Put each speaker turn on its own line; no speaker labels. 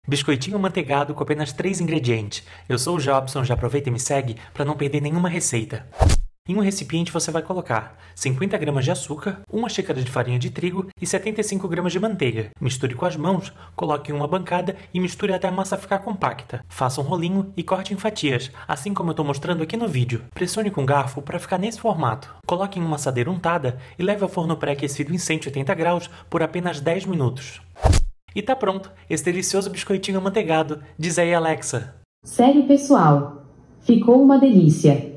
Biscoitinho manteigado com apenas 3 ingredientes. Eu sou o Jobson, já aproveita e me segue para não perder nenhuma receita. Em um recipiente você vai colocar 50 gramas de açúcar, 1 xícara de farinha de trigo e 75 gramas de manteiga. Misture com as mãos, coloque em uma bancada e misture até a massa ficar compacta. Faça um rolinho e corte em fatias, assim como eu estou mostrando aqui no vídeo. Pressione com garfo para ficar nesse formato. Coloque em uma assadeira untada e leve ao forno pré-aquecido em 180 graus por apenas 10 minutos. E tá pronto, esse delicioso biscoitinho amanteigado. Diz aí, Alexa.
Sério, pessoal? Ficou uma delícia.